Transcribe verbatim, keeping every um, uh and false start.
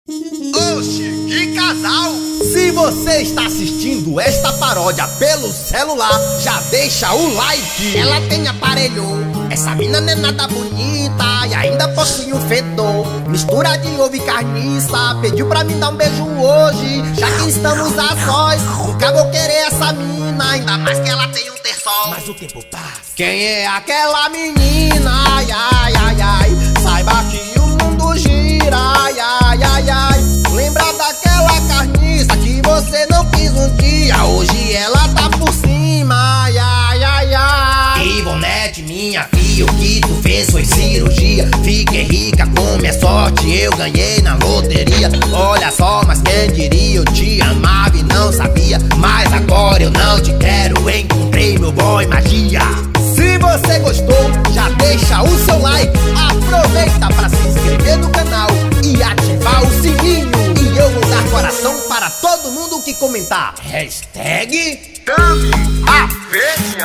Oxi, que casal! Se você está assistindo esta paródia pelo celular, já deixa o like. Ela tem aparelho, essa mina não é nada bonita e ainda possui um fedor. Mistura de ovo e carniça, pediu pra mim dar um beijo hoje. Já que estamos a sós, nunca vou querer essa mina, ainda mais que ela tem um terçol. Mas o tempo passa. Quem é aquela menina? Ai, ai, ai, ai. Saiba que o mundo gira, ai, ai, ai, ai. Lembra daquela carniça que você não quis um dia, hoje ela tá por cima, ai, ai, ai, ai. Ivonete, minha filha, o que tu fez foi cirurgia. Fiquei rica com minha sorte, eu ganhei na loteria. Olha só, mas quem diria, eu te amava e não sabia. Mas agora eu não te quero, encontrei meu boy magia. Se você gostou, já deixa o seu like. Aproveita para se inscrever no canal e ativar o sininho. E eu vou dar coração para todo mundo que comentar. Hashtag Tame a Festa.